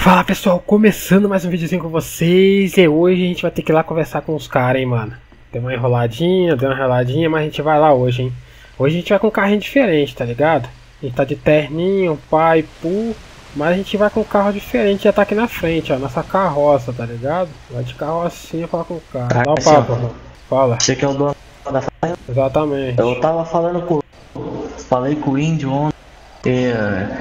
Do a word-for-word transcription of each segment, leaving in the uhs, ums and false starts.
Fala pessoal, começando mais um videozinho com vocês. E hoje a gente vai ter que ir lá conversar com os caras, hein, mano. Deu uma enroladinha, deu uma enroladinha, mas a gente vai lá hoje, hein. Hoje a gente vai com um carrinho diferente, tá ligado? A gente tá de terninho, pai, pu. Mas a gente vai com um carro diferente, já tá aqui na frente, ó. Nossa carroça, tá ligado? Vai de carrocinha falar com o cara. Dá um papo, irmão. Fala. Você que é o dono da fazenda? Exatamente. Eu tava falando com... Falei com o índio ontem. E...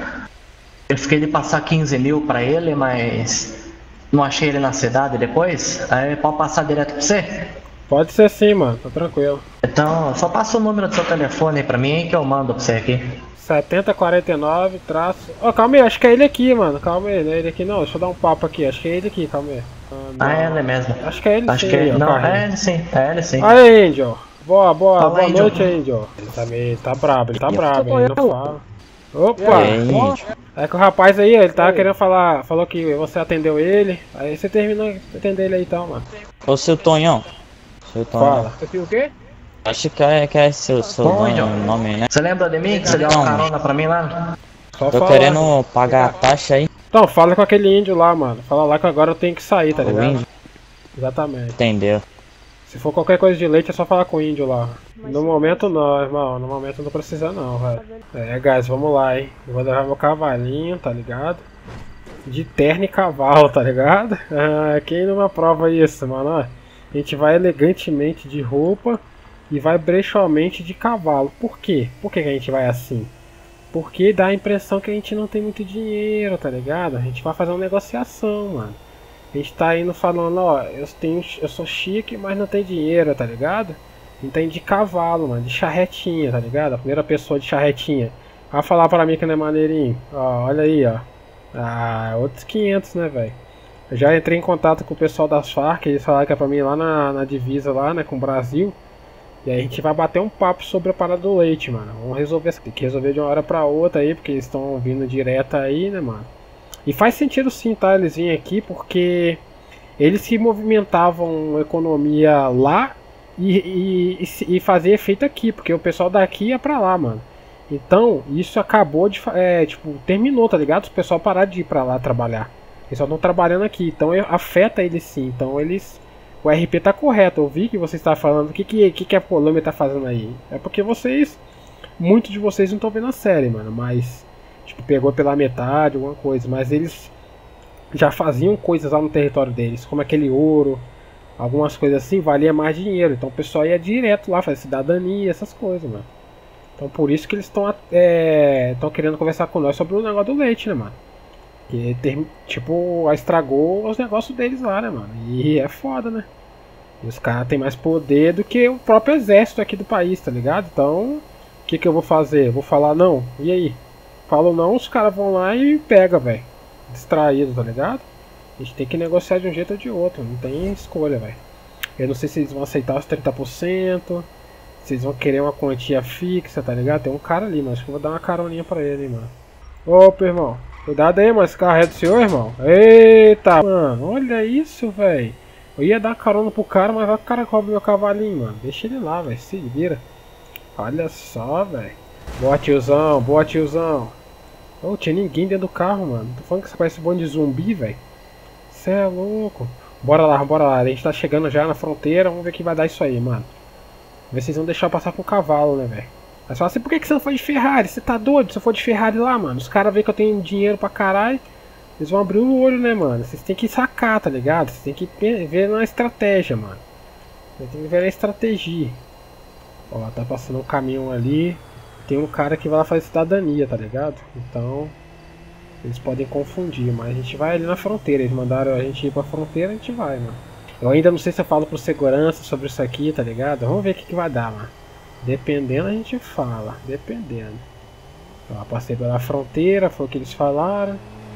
Eu fiquei de passar quinze mil pra ele, mas não achei ele na cidade depois. Aí pode passar direto pra você? Pode ser sim, mano, tá tranquilo. Então, só passa o número do seu telefone aí pra mim que eu mando pra você aqui. setenta quarenta e nove, traço... Ó, oh, calma aí, acho que é ele aqui, mano. Calma aí, não é ele aqui não. Deixa eu dar um papo aqui, acho que é ele aqui, calma aí. Ah, ah é ele mesmo. Acho que é ele acho sim. Que é... Ó, não, carrinho. é ele sim, é ele sim. Aí, Angel. Boa, boa, Fala, boa Angel. noite, Angel. Ele tá meio... tá brabo, ele tá brabo, ele não fala. Opa! É que o rapaz aí, ele tava querendo falar, falou que você atendeu ele, aí você terminou de atender ele aí então, mano. Ô seu Tonhão, seu Tonhão. Fala. Você viu o quê? Acho que é, que é seu, seu Bom, nome, Angel. nome, né? Você lembra de mim que você deu uma carona pra mim lá? Só Tô falar. querendo pagar a taxa aí. Então, fala com aquele índio lá, mano. Fala lá que agora eu tenho que sair, tá O ligado? índio. Exatamente. Entendeu? Se for qualquer coisa de leite é só falar com o índio lá. No momento não, irmão. No momento não precisa não, velho. É, guys, vamos lá, hein. Eu vou levar meu cavalinho, tá ligado? De terno e cavalo, tá ligado? Ah, quem não aprova isso, mano? Ó, a gente vai elegantemente de roupa e vai brechamente de cavalo. Por quê? Por que que a gente vai assim? Porque dá a impressão que a gente não tem muito dinheiro, tá ligado? A gente vai fazer uma negociação, mano. A gente tá indo falando, ó, eu, tenho, eu sou chique, mas não tenho dinheiro, tá ligado? A gente tá indo de cavalo, mano, de charretinha, tá ligado? A primeira pessoa de charretinha. Vai falar pra mim que não é maneirinho. Ó, olha aí, ó. Ah, outros quinhentos, né, velho? Eu já entrei em contato com o pessoal das Farc, eles falaram que é pra mim lá na, na divisa, lá, né, com o Brasil. E aí a gente vai bater um papo sobre a parada do leite, mano. Vamos resolver, tem que resolver de uma hora pra outra aí, porque eles estão vindo direto aí, né, mano? E faz sentido sim, tá? Eles vinham aqui porque eles se movimentavam a economia lá e, e, e fazia efeito aqui, porque o pessoal daqui ia pra lá, mano. Então, isso acabou de... É, tipo, terminou, tá ligado? O pessoal parar de ir pra lá trabalhar. Eles só estão trabalhando aqui, então afeta eles sim. Então eles... O R P tá correto, eu vi que você está falando. O que, que, que, que a Polônia tá fazendo aí? É porque vocês... Muitos de vocês não estão vendo a série, mano, mas... Tipo, pegou pela metade, alguma coisa. Mas eles já faziam coisas lá no território deles, como aquele ouro, algumas coisas assim, valia mais dinheiro. Então o pessoal ia direto lá, fazer cidadania, essas coisas, mano. Então por isso que eles estão é, querendo conversar com nós sobre o negócio do leite, né, mano? Que, ter, tipo, estragou os negócios deles lá, né, mano? E é foda, né? E os caras têm mais poder do que o próprio exército aqui do país, tá ligado? Então, o que que eu vou fazer? Eu vou falar não? E aí? Falo não, os caras vão lá e pega, velho. Distraído, tá ligado? A gente tem que negociar de um jeito ou de outro, não tem escolha, velho. Eu não sei se eles vão aceitar os trinta por cento, se eles vão querer uma quantia fixa, tá ligado? Tem um cara ali, mas acho que eu vou dar uma caroninha pra ele, hein, mano. Opa, irmão. Cuidado aí, mano, esse carro é do senhor, irmão. Eita, mano, olha isso, velho. Eu ia dar carona pro cara, mas vai que o cara rouba meu cavalinho, mano. Deixa ele lá, velho, se vira. Olha só, velho. Boa, tiozão, boa, tiozão. Ô, oh, tinha ninguém dentro do carro, mano. Tô falando que você parece um bonde de zumbi, velho. Cê é louco. Bora lá, bora lá. A gente tá chegando já na fronteira. Vamos ver o que vai dar isso aí, mano. Ver se vocês vão deixar eu passar com o cavalo, né, velho. Mas fala assim, por que, que você não foi de Ferrari? Você tá doido? Se eu for de Ferrari lá, mano, os caras veem que eu tenho dinheiro pra caralho. Eles vão abrir o olho, né, mano. Vocês tem que sacar, tá ligado? Vocês tem que ver na estratégia, mano. Vocês tem que ver na estratégia. Ó, tá passando um caminhão ali. Tem um cara que vai lá fazer cidadania, tá ligado? Então, eles podem confundir, mas a gente vai ali na fronteira. Eles mandaram a gente ir pra fronteira, a gente vai, mano. Eu ainda não sei se eu falo pro segurança sobre isso aqui, tá ligado? Vamos ver o que, que vai dar, mano. Dependendo a gente fala, dependendo. Ó, passei pela fronteira, foi o que eles falaram.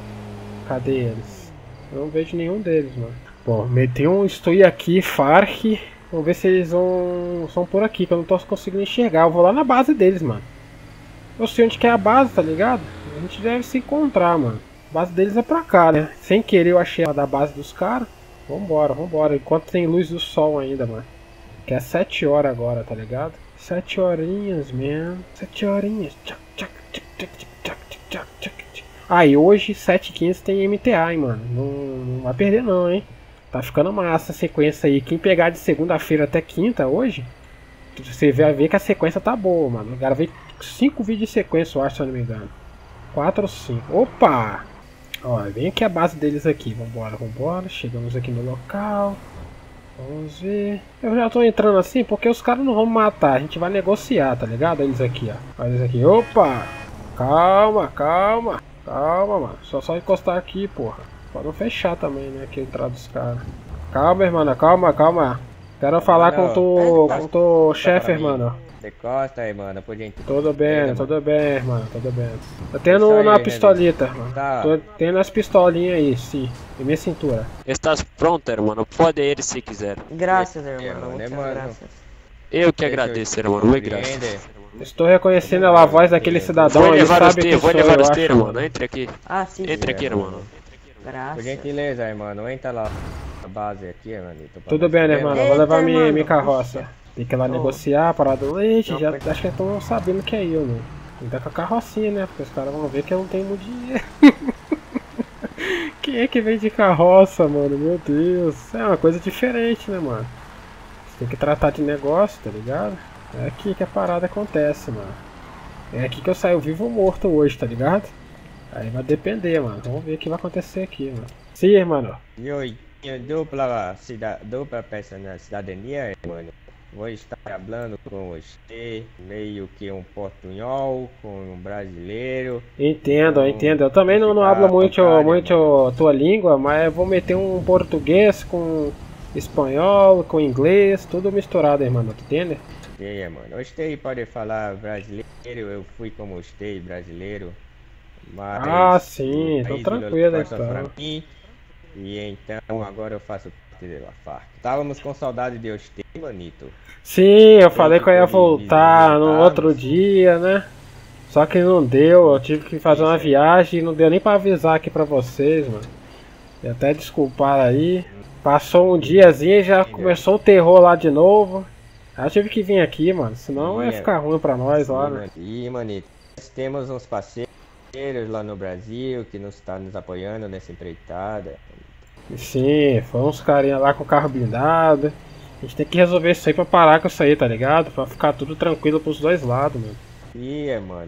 Cadê eles? Eu não vejo nenhum deles, mano. Bom, meti um estou aqui, Farc. Vamos ver se eles vão são por aqui, que eu não tô conseguindo enxergar. Eu vou lá na base deles, mano. Eu sei onde que é a base, tá ligado? A gente deve se encontrar, mano. A base deles é pra cá, né? Sem querer eu achei a da base dos caras. Vambora, vambora. Enquanto tem luz do sol ainda, mano. Que é sete horas agora, tá ligado? Sete horinhas, man. Sete horinhas. Tchac, tchac, tchac, tchac, tchac, tchac, tchac, tchac. Aí ah, hoje, sete e quinze tem M T A, hein, mano. Não, não vai perder não, hein. Tá ficando massa a sequência aí. Quem pegar de segunda-feira até quinta hoje, você vai ver que a sequência tá boa, mano. O cara veio cinco vídeos de sequência, eu acho, se eu não me engano. quatro ou cinco. Opa! Ó, vem aqui a base deles aqui. Vambora, vambora. Chegamos aqui no local. Vamos ver. Eu já tô entrando assim porque os caras não vão matar. A gente vai negociar, tá ligado? Eles aqui, ó. Olha eles aqui. Opa! Calma, calma. Calma, mano. Só só encostar aqui, porra. Pode não fechar também, né? Aqui a entrada dos caras. Calma, irmã. Calma, calma. Quero falar Mano, com tu, com tu chefe, irmão. Encosta aí, mano, por gente. Tudo bem, Pega, tudo mano. bem, irmão, tudo bem. Tô tendo aí, na pistolita, irmão. Tá. Tô tendo as pistolinhas aí, sim. Em minha cintura. Estás pronto, irmão? Pode ir se quiser. Graças, irmão. É, Muitas mano. graças. Eu que agradeço, irmão. Muito graças. Estou reconhecendo a voz daquele cidadão. Vou Ele levar sabe os que vou sou, levar eu os acho, irmão. mano. Entre aqui. Ah, sim. Entre aqui, irmão. Graças. Por gentileza, irmão. Entra lá na base aqui, manito. Tudo bem, né, mano? Eu vou levar minha, minha carroça. Puxa. Tem que ir lá oh. negociar, parar do leite. Não, já foi... acho que estão sabendo que é eu, né? Tem que dar com a carrocinha, né? Porque os caras vão ver que eu não tenho muito dinheiro. Quem é que vem de carroça, mano? Meu Deus. É uma coisa diferente, né, mano? Você tem que tratar de negócio, tá ligado? É aqui que a parada acontece, mano. É aqui que eu saio vivo ou morto hoje, tá ligado? Aí vai depender, mano. Vamos ver o que vai acontecer aqui, mano. Sim, mano. Eu tenho dupla, cida, dupla peça na cidadania, mano. Vou estar falando com você, meio que um portunhol, com um brasileiro. Entendo, então, entendo. Eu também não, não hablo muito, cara, muito tua língua, mas eu vou meter um português com espanhol, com inglês, tudo misturado, irmão. Tu entende? É, mano. Você pode falar brasileiro, eu fui como você, brasileiro. Mas ah, sim, tô tranquilo então. Mim, e então agora eu faço parte da Farc. Estávamos com saudade de você, manito. Sim, eu falei que eu ia voltar no outro dia, né? Só que não deu, eu tive que fazer uma viagem e não deu nem pra avisar aqui pra vocês, mano. E até desculpar aí. Passou um diazinho e já começou o terror lá de novo. Aí eu tive que vir aqui, mano, senão ia ficar ruim pra nós lá, né? E, manito, nós temos uns parceiros lá no Brasil que nos está nos apoiando nessa empreitada. Sim, foi uns carinha lá com o carro blindado. A gente tem que resolver isso aí pra parar com isso aí, tá ligado? Pra ficar tudo tranquilo pros dois lados, mano. E é, mano.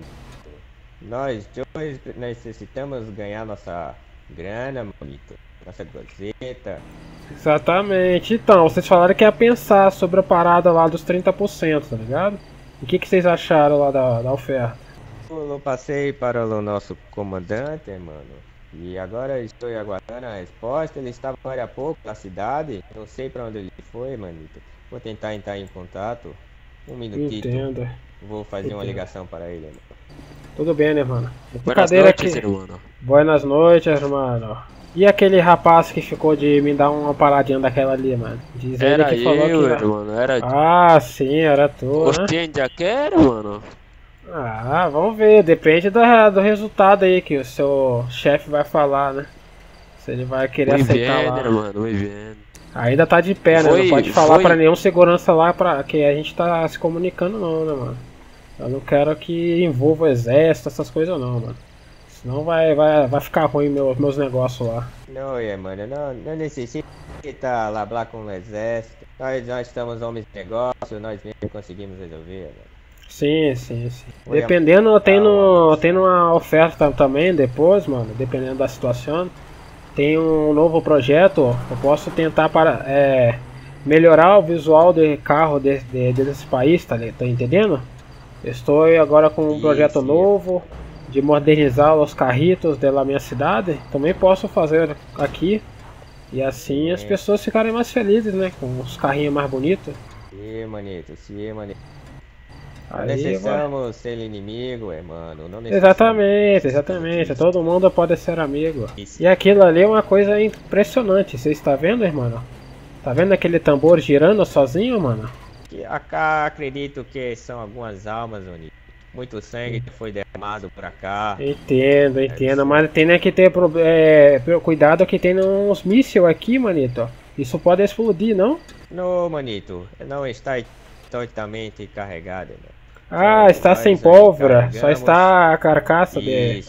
Nós dois necessitamos ganhar nossa grana, manito. Nossa gozeta. Exatamente. Então, vocês falaram que ia pensar sobre a parada lá dos trinta por cento, tá ligado? E o que, que vocês acharam lá da, da oferta? Eu passei para o nosso comandante, mano. E agora estou aguardando a resposta. Ele estava agora há pouco na cidade. Não sei para onde ele foi, manito. Vou tentar entrar em contato. Um minutinho. Entendo. Vou fazer Entendo. uma ligação para ele, mano. Tudo bem, né, mano? Boas noites, irmão. Boas noites, irmão. E aquele rapaz que ficou de me dar uma paradinha daquela ali, mano? Diz ele era que falou eu, que era... irmão. Era... Ah, sim, era tu, Você né? ainda quer, mano? Ah, vamos ver, depende do, do resultado aí que o seu chefe vai falar, né? Se ele vai querer Muy aceitar bien, lá. irmão, muy bien. Ainda tá de pé, né? Foi, não pode falar foi. pra nenhum segurança lá pra que a gente tá se comunicando não, né, mano? Eu não quero que envolva o exército, essas coisas não, mano. Senão vai, vai, vai ficar ruim meu, meus negócios lá. Não, é, mano, não, não necessita lá blá com o exército. Nós, nós estamos homens de negócio, nós mesmos conseguimos resolver, mano. Sim, sim, sim. Dependendo, eu tenho, eu tenho uma oferta também depois, mano, dependendo da situação. Tem um novo projeto, eu posso tentar para é, melhorar o visual de carro de, de, desse país, tá, tá entendendo? Estou agora com um projeto sim. novo de modernizar os carritos da minha cidade. Também posso fazer aqui. E assim as pessoas ficarem mais felizes, né? Com os carrinhos mais bonitos. Sim, manito, sim, manito. Não Aí, necessitamos mano. ser inimigo, é, mano. Não Exatamente, exatamente. Todo mundo pode ser amigo. Isso. E aquilo ali é uma coisa impressionante. Você está vendo, irmão? Tá vendo aquele tambor girando sozinho, mano? Acá acredito que são algumas almas, manito. Muito sangue que foi derramado por cá. Entendo, entendo. Mas tem né, que ter é, cuidado que tem uns mísseis aqui, manito. Isso pode explodir, não? Não, manito. Não está totalmente carregado, né? Ah, Só está nós sem aí pólvora. Só carregamos- está a carcaça dele. Isso, mano.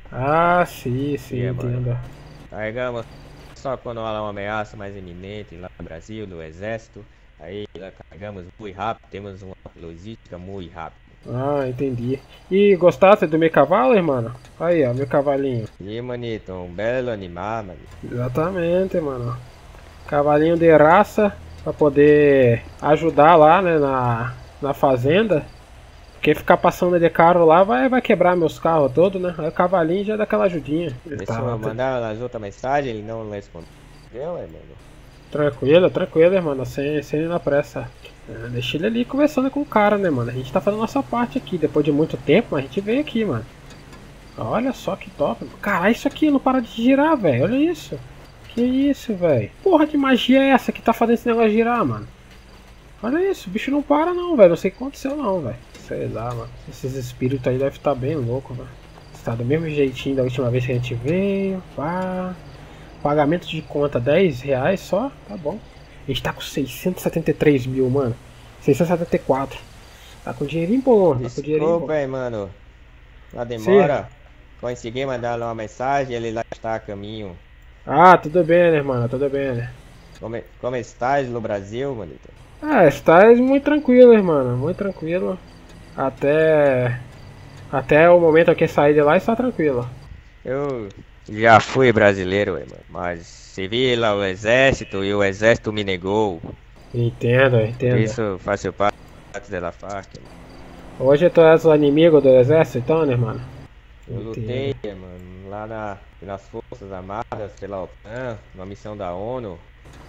Ah, sim, sim, Yeah, entendo. mano. Carregamos só quando há uma ameaça mais iminente lá no Brasil, do exército. Aí lá carregamos muito rápido, temos uma logística muito rápida. Ah, entendi. E gostasse do meu cavalo, irmão? Aí, ó, meu cavalinho. E manito, um belo animal, mano. Exatamente, mano. Cavalinho de raça pra poder ajudar lá, né, na, na fazenda. Porque ficar passando de carro lá vai, vai quebrar meus carros todos, né? Aí o cavalinho já dá aquela ajudinha. Ele Deixa tá eu lá, mandar as outras mensagens, ele não respondeu, é, mano. tranquilo, tranquilo, mano. Sem, sem ir na pressa. É, deixa ele ali conversando com o cara, né, mano? A gente tá fazendo nossa parte aqui. Depois de muito tempo, mas a gente veio aqui, mano. Olha só que top. Caralho, isso aqui não para de girar, velho. Olha isso. Que isso, velho. Porra de magia é essa que tá fazendo esse negócio girar, mano? Olha isso, o bicho não para não, velho. Não sei o que aconteceu não, velho. Sei lá, mano. Esses espíritos aí devem estar bem loucos, velho. Está do mesmo jeitinho da última vez que a gente veio. Pá. Pagamento de conta dez reais só. Tá bom. A gente tá com seiscentos e setenta e três mil, mano. seiscentos e setenta e quatro. Tá com dinheirinho bom, tá com dinheirinho bom. Desculpa aí, mano. Na demora. Sim. Consegui mandar uma mensagem, ele lá está a caminho. Ah, tudo bem, né, mano? Tudo bem, né? Como, como estás no Brasil, manito? Ah, estás muito tranquilo, irmão. Muito tranquilo. Até... Até o momento que sair de lá está tranquilo. Eu já fui brasileiro, mano. Mas servi lá o exército e o exército me negou. Entendo, entendo. Isso faz parte da FARC, mano. Hoje tu és o inimigo do exército, então, né, mano? Eu lutei, mano, lá na, nas Forças Armadas, pela OTAN, uma missão da ONU.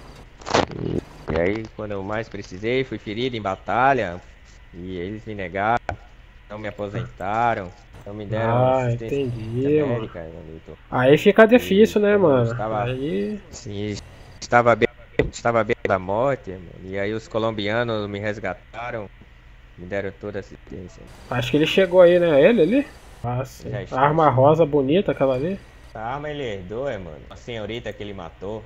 E aí, quando eu mais precisei, fui ferido em batalha. E eles me negaram, não me aposentaram, não me deram ah, assistência entendi, médica, mano. manito. Aí fica difícil, e, né, mano? Estava, aí... Sim, estava bem, estava bem da morte, mano. E aí os colombianos me resgataram, me deram toda a assistência. Acho que ele chegou aí, né? Ele ali? Ah, sim. A arma rosa bonita, aquela ali. A arma ele herdou, é, mano. A senhorita que ele matou.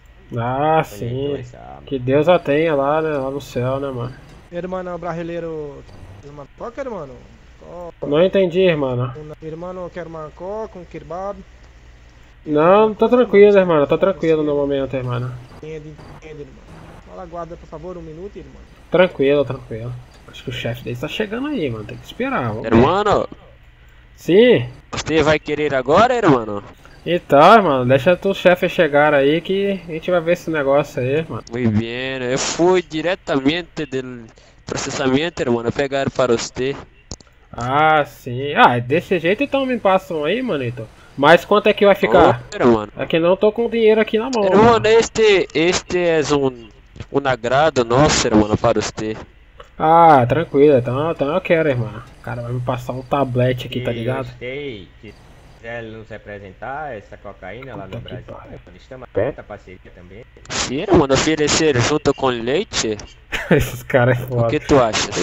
Ah, sim. Que Deus a tenha lá, né? Lá no céu, né, mano? Hermano brasileiro. Qual que é, irmão? Não entendi, irmão. Irmão quer mancó com kirbab? Não, tô tranquilo, irmão. Tô tranquilo no momento, irmão. Entende, entende, irmão. Fala, aguarda, por favor, um minuto, irmão. Tranquilo, tranquilo. Acho que o chefe dele tá chegando aí, mano. Tem que esperar. Hermano. Sim. Você vai querer agora, irmão? Então, mano, deixa tu chefe chegar aí que a gente vai ver esse negócio aí, mano. Muito bem, eu fui diretamente do processamento, irmão, pegar para você. Ah, sim. Ah, desse jeito então me passam aí, manito. Mas quanto é que vai ficar? Oh, irmão. É que não tô com dinheiro aqui na mão. Irmão, este, este é um, um agrado nosso, irmão, para você. Ah, tranquilo, então, então eu quero, irmão. O cara vai me passar um tablete aqui, tá ligado? Gostei que quiser nos representar essa cocaína lá no Brasil. Estamos abertos a parceria também. Sim, irmão, oferecer junto com leite. Esses caras é foda. O que tu achas?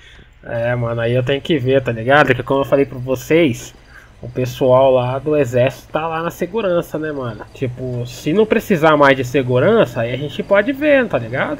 É, mano, aí eu tenho que ver, tá ligado? Porque como eu falei pra vocês, o pessoal lá do exército tá lá na segurança, né, mano? Tipo, se não precisar mais de segurança, aí a gente pode ver, tá ligado?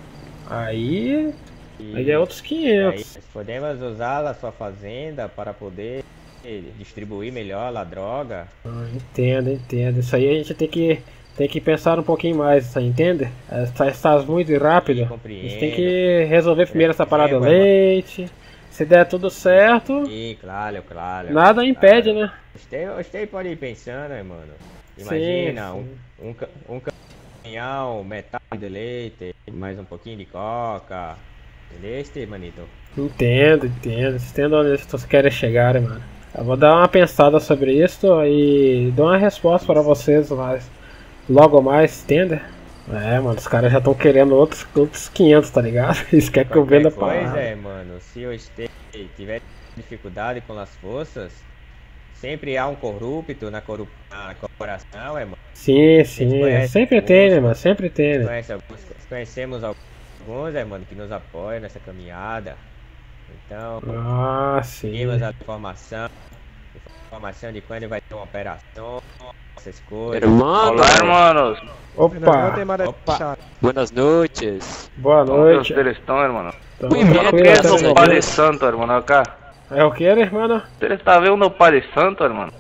Aí... E aí é outros quinhentos. Aí podemos usar a sua fazenda para poder distribuir melhor a droga. Ah, entendo, entendo. Isso aí a gente tem que, tem que pensar um pouquinho mais, você entende? Estás muito rápido. A gente tem que resolver primeiro essa parada do leite. Se der tudo certo, sim, claro, claro. Nada impede, claro. Né? Você, você pode ir pensando, mano. Imagina, sim, sim. Um, um, um caminhão, metade de leite, mais um pouquinho de coca. Entendeste, manito? Entendo, entendo. Entendo onde vocês querem chegar, mano. Eu vou dar uma pensada sobre isso e dou uma resposta para vocês mas logo mais, entende? É, mano, os caras já estão querendo outros, outros quinhentos, tá ligado? Eles querem que eu venda pra Pois é, mano, se eu tiver dificuldade com as forças, sempre há um corrupto na, corrup... na corporação, é, mano. Sim, sim, sempre tem, né, mano, sempre tem, né? Conhece, conhecemos alguns, é, mano, que nos apoiam nessa caminhada. Então, ah, sim. Temos a informação, informação de quando vai ter uma operação, essas coisas. Hermano. Olá, hermanos. Opa. Opa. Buenas noites. Boa noite. Como vocês estão, hermano? Muy bien, ¿Qué es un Padre Santo, hermano, acá? É o que, hermano? ¿Usted está vendo o Padre Santo, hermano?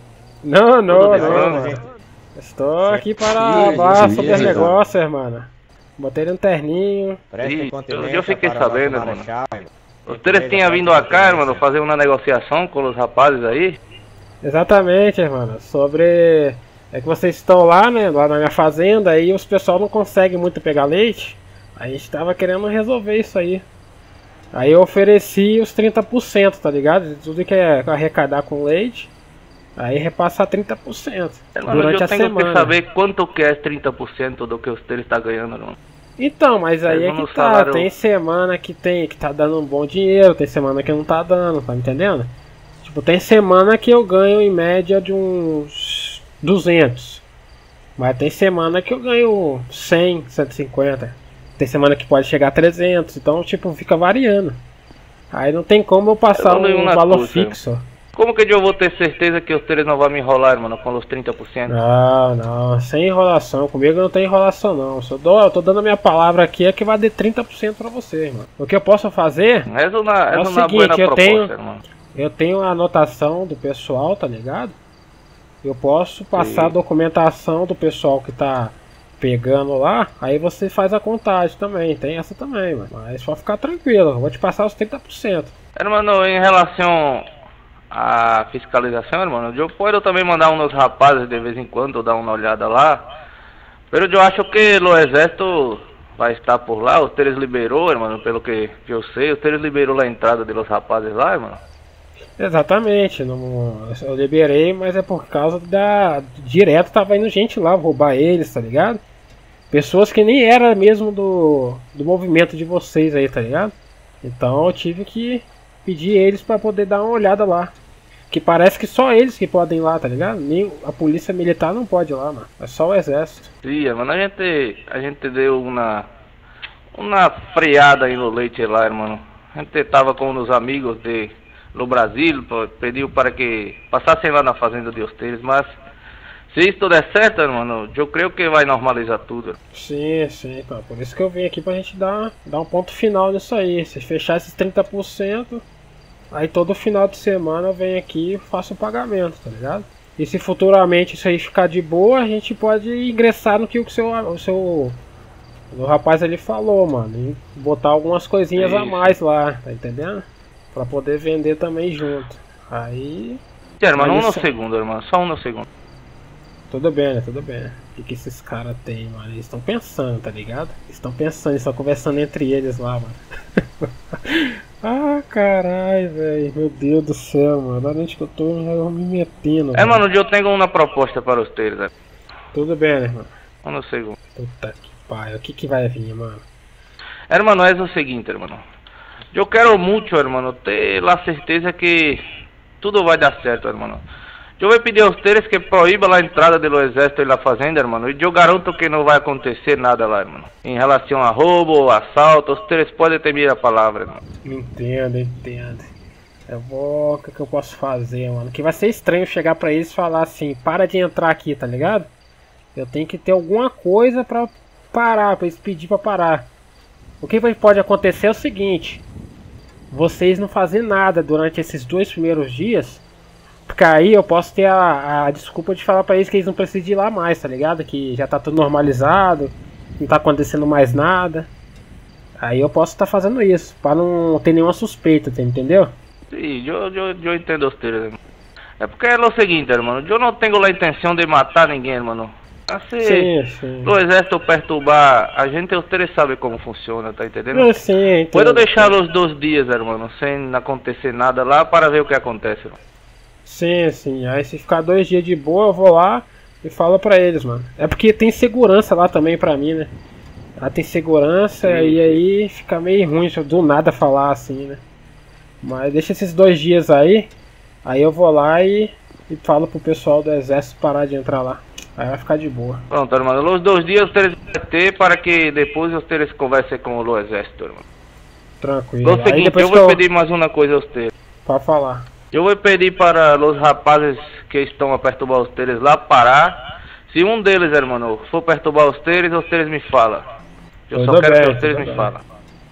Não, não, Tudo não, bem, mano. gente. Estou aqui para Sim, falar sim, sobre os sim, negócios, irmão. Botei ele no terninho. Prestem Ih, continência eu fiquei para o sabendo, nosso mano. marechal, irmão. Os três tinham vindo a cá, mano, fazer uma negociação com os rapazes aí. Exatamente, irmão. Sobre. É que vocês estão lá, né? Lá na minha fazenda, aí os pessoal não conseguem muito pegar leite. A gente tava querendo resolver isso aí. Aí eu ofereci os trinta por cento, tá ligado? De tudo que é arrecadar com leite. Aí repassar trinta por cento Mano, durante eu a tenho semana. que saber quanto que é trinta por cento do que os três tá ganhando, mano. Então, mas aí Eles é vão que no tá, salário- tem semana que tem que tá dando um bom dinheiro, tem semana que não tá dando, tá entendendo? Tipo, tem semana que eu ganho em média de uns duzentos. Mas tem semana que eu ganho cem, cento e cinquenta. Tem semana que pode chegar a trezentos, então tipo, fica variando. Aí não tem como eu passar Eu não um uma valor coisa. fixo. Como que eu vou ter certeza que os três não vão me enrolar, mano, com os trinta por cento? Não, não, sem enrolação. Comigo não tem enrolação não. Se eu, dou, eu tô dando a minha palavra aqui é que vai dar trinta por cento pra você, irmão. O que eu posso fazer Essa na, é o essa na seguinte, buena eu proposta, tenho, irmão. eu tenho a anotação do pessoal, tá ligado? Eu posso passar Sim. a documentação do pessoal que tá pegando lá, aí você faz a contagem também, tem essa também, mano. Mas só ficar tranquilo, eu vou te passar os trinta por cento. Hermano, em relação à fiscalização, irmão, eu posso também mandar uns rapazes de vez em quando dar uma olhada lá. Pero eu acho que o exército vai estar por lá, os três liberou, irmão, pelo que eu sei, os três liberou a entrada dos rapazes lá, irmão. Exatamente, não, eu liberei, mas é por causa da. Direto tava indo gente lá roubar eles, tá ligado? Pessoas que nem era mesmo do, do movimento de vocês aí, tá ligado? Então eu tive que pedir eles pra poder dar uma olhada lá. Que parece que só eles que podem ir lá, tá ligado? Nem a polícia militar não pode ir lá, mano. É só o exército. Sim, mano, a gente, a gente deu uma, uma freada aí no leite lá, irmão. A gente tava com os amigos de, no Brasil, pediu para que passassem lá na fazenda de vocês, mas se isso der certo, irmão, eu creio que vai normalizar tudo. Sim, sim, então. Por isso que eu vim aqui pra gente dar, dar um ponto final nisso aí. Se fechar esses trinta por cento, aí todo final de semana eu venho aqui e faço o pagamento, tá ligado? E se futuramente isso aí ficar de boa, a gente pode ingressar no que o seu, o seu o rapaz ali falou, mano. E botar algumas coisinhas a Isso. mais lá, tá entendendo? Pra poder vender também junto. Aí. Sim, irmão, Mas um no isso- segundo, irmão, só um no segundo. Tudo bem, né? Tudo bem. O que, que esses caras têm, mano? Eles estão pensando, tá ligado? Eles estão pensando, eles estão conversando entre eles lá, mano. Ah, caralho, velho. Meu Deus do céu, mano. Olha onde que eu tô eu me metendo. É, velho. mano, eu tenho uma proposta para os três, né? Tudo bem, né, irmão? Um no segundo. Puta que pai. O que que vai vir, mano? Hermano, é o seguinte, hermano. Eu quero muito, hermano, ter a certeza que tudo vai dar certo, hermano. Eu vou pedir a vocês que proíba a entrada do exército na fazenda, hermano. E eu garanto que não vai acontecer nada lá, hermano. Em relação a roubo ou assalto, vocês podem ter minha palavra, irmão. Entendo, entendo. Eu vou... O que que eu posso fazer, mano? Que vai ser estranho chegar pra eles e falar assim, para de entrar aqui, tá ligado? Eu tenho que ter alguma coisa pra parar, pra eles pedir pra parar. O que pode acontecer é o seguinte: vocês não fazem nada durante esses dois primeiros dias, porque aí eu posso ter a, a desculpa de falar pra eles que eles não precisam ir lá mais, tá ligado? Que já tá tudo normalizado, não tá acontecendo mais nada. Aí eu posso estar fazendo isso, pra não ter nenhuma suspeita, tá, entendeu? Sim, eu, eu, eu entendo vocês, irmão. É porque é o seguinte, irmão. Eu não tenho a intenção de matar ninguém, irmão. Assim, Sim, sim. o exército perturbar a gente, vocês sabem como funciona, tá entendendo? Eu sim, entendo. Pode deixar os dois dias, irmão, sem acontecer nada lá para ver o que acontece, irmão. Sim, sim. Aí se ficar dois dias de boa, eu vou lá e falo pra eles, mano. É porque tem segurança lá também pra mim, né? Lá tem segurança Sim, e sim. aí fica meio ruim se eu do nada falar assim, né? Mas deixa esses dois dias aí, aí eu vou lá e, e falo pro pessoal do exército parar de entrar lá. Aí vai ficar de boa. Pronto, irmão. Os dois dias vocês vão ter para que depois vocês conversem com o exército, irmão. Tranquilo. É o Aí seguinte, depois eu que vou eu... pedir mais uma coisa a vocês. Pode falar. Eu vou pedir para os rapazes que estão a perturbar vocês lá parar. Se um deles, irmão, for perturbar vocês, vocês me falam. Eu Tudo só quero bem, que vocês tudo me bem. falem.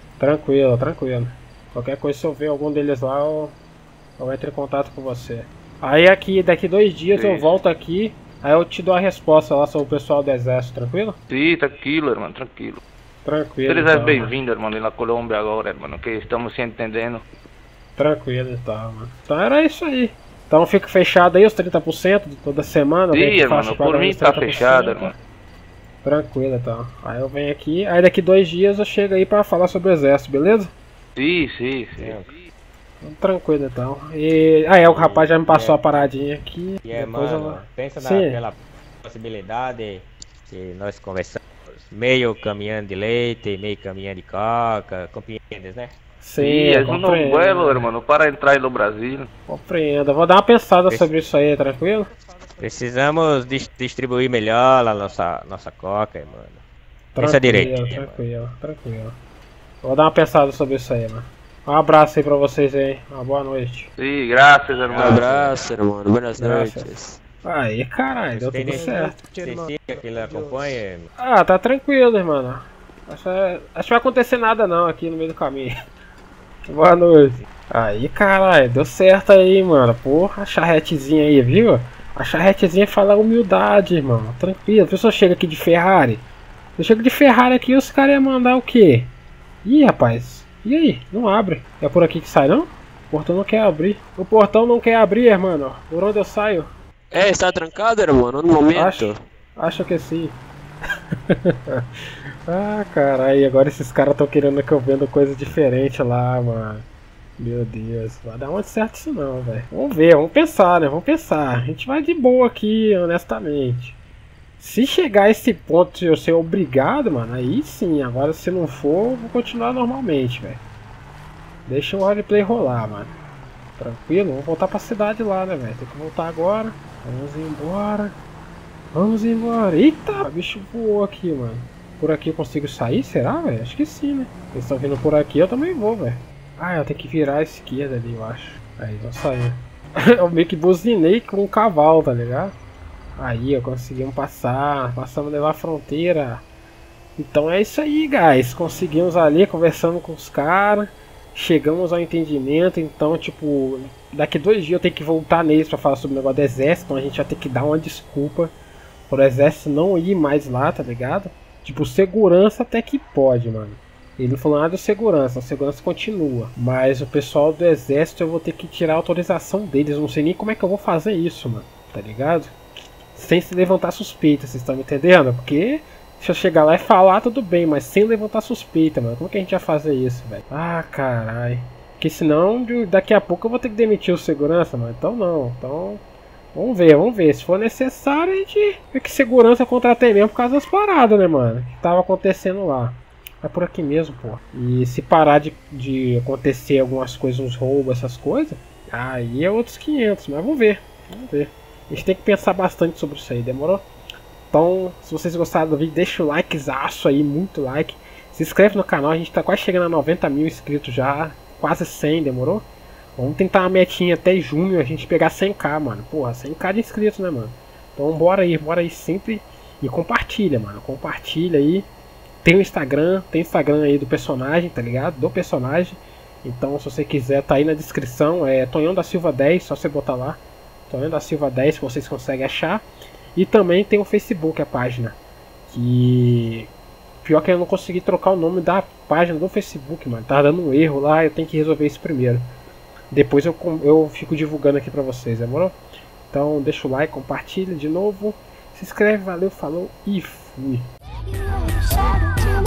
Tranquilo, tranquilo. Qualquer coisa, se eu ver algum deles lá, eu, eu entro em contato com você. Aí aqui, daqui dois dias Sim. eu volto aqui, aí eu te dou a resposta lá sobre o pessoal do exército, tranquilo? Sim, tranquilo, hermano, tranquilo. Tranquilo. Eles Então, é bem-vindo, hermano, na Colômbia agora, hermano, que estamos se entendendo. Tranquilo então, mano. Então era isso aí. Então fica fechado aí os trinta por cento de toda semana. Sim, vem aqui, hermano, faço por pagamento mim de tá trinta por cento. fechado, irmão. Tranquilo então. Aí eu venho aqui, aí daqui dois dias eu chego aí pra falar sobre o exército, beleza? Sim, sim, sim. Tranquilo então. E. Ah, é, o rapaz já me passou a paradinha aqui. E é, depois mano, eu... pensa Sim. naquela possibilidade que nós conversamos. Meio caminhão de leite, meio caminhão de coca, compreendes, né? Sim, Sim, é um compreendo, vuelo, hermano, para entrar no Brasil. Compreendo. Eu vou dar uma pensada Esse- sobre isso aí, tranquilo? Precisamos dis- distribuir melhor a nossa, nossa coca, mano. Pensa Tranquilo, direito. tranquilo, tranquilo. Eu vou dar uma pensada sobre isso aí, mano. Um abraço aí pra vocês aí. Uma boa noite. Sim, graças, Um hermano. abraço, irmão. Buenas Graças. noites. Aí, caralho, deu Tem tudo nem- certo. Cecília que ele acompanha. Ah, tá tranquilo, irmão. Acho, acho que vai acontecer nada não aqui no meio do caminho. Boa noite. Aí, caralho, deu certo aí, mano. Porra, a charretezinha aí, viu? A charretezinha fala humildade, irmão. Tranquilo. A pessoa chega aqui de Ferrari. Eu chego de Ferrari aqui e os caras iam mandar o quê? Ih, rapaz. E aí? Não abre. É por aqui que sai, não? O portão não quer abrir. O portão não quer abrir, irmão. Por onde eu saio? É, está trancado, irmão, no momento. Acho, acho que sim. Ah, caralho, agora esses caras estão querendo que eu venda coisa diferente lá, mano. Meu Deus, vai dar muito certo isso não, velho. Vamos ver, vamos pensar, né? Vamos pensar. A gente vai de boa aqui, honestamente. Se chegar a esse ponto de eu ser obrigado, mano, aí sim. Agora se não for, eu vou continuar normalmente, velho. Deixa o roleplay rolar, mano. Tranquilo, vamos voltar pra cidade lá, né, velho? Tem que voltar agora. Vamos embora. Vamos embora. Eita, o bicho voou aqui, mano. Por aqui eu consigo sair, será, velho? Acho que sim, né? Eles estão vindo por aqui, eu também vou, velho. Ah, eu tenho que virar à esquerda ali, eu acho. Aí, tô saindo. Eu meio que buzinei com um cavalo, tá ligado? Aí, ó, conseguimos passar. Passamos a levar a fronteira. Então é isso aí, guys. Conseguimos ali, conversando com os caras. Chegamos ao entendimento. Então, tipo, daqui dois dias eu tenho que voltar neles pra falar sobre o negócio do exército. Então a gente vai ter que dar uma desculpa pro exército não ir mais lá, tá ligado? Tipo, segurança até que pode, mano. Ele não falou nada de segurança, a segurança continua. Mas o pessoal do exército eu vou ter que tirar a autorização deles. Eu não sei nem como é que eu vou fazer isso, mano. Tá ligado? Sem se levantar suspeita, vocês estão me entendendo? Porque se eu chegar lá e falar, tudo bem, mas sem levantar suspeita, mano. Como que a gente vai fazer isso, velho? Ah, caralho. Porque senão, daqui a pouco eu vou ter que demitir o segurança, mano. Então não, então... Vamos ver, vamos ver. Se for necessário, a gente vê que segurança eu contratei mesmo por causa das paradas, né, mano? Que tava acontecendo lá. É por aqui mesmo, pô. E se parar de, de acontecer algumas coisas, uns roubos, essas coisas, aí é outros quinhentos. Mas vamos ver, vamos ver. A gente tem que pensar bastante sobre isso aí, demorou? Então, se vocês gostaram do vídeo, deixa o likezaço aí, muito like. Se inscreve no canal, a gente tá quase chegando a noventa mil inscritos já. Quase cem, demorou? Vamos tentar uma metinha até junho, a gente pegar cem k, mano. Porra, cem k de inscritos, né, mano? Então bora aí, bora aí sempre. E compartilha, mano. Compartilha aí. Tem o Instagram, tem o Instagram aí do personagem, tá ligado? Do personagem. Então se você quiser, tá aí na descrição. É Tonhão da Silva dez, só você botar lá. Tonhão da Silva dez, que vocês conseguem achar. E também tem o Facebook, a página. Que... Pior que eu não consegui trocar o nome da página do Facebook, mano. Tá dando um erro lá, eu tenho que resolver isso primeiro. Depois eu, eu fico divulgando aqui pra vocês, demorou? Então deixa o like, compartilha de novo. Se inscreve, valeu, falou e fui.